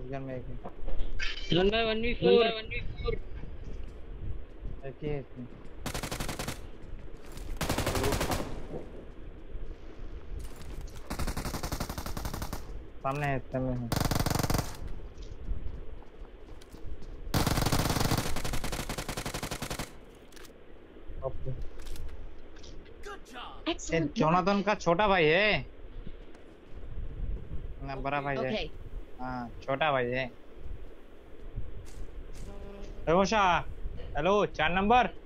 इस गन में एक है। गन बाय 1v4 एक ही है इसमें। सामने है, इसमें है। ओके। ये जोनाथन का छोटा भाई है ना, बड़ा भाई है। Okay. हाँ, छोटा भाई है। Hello 4 number.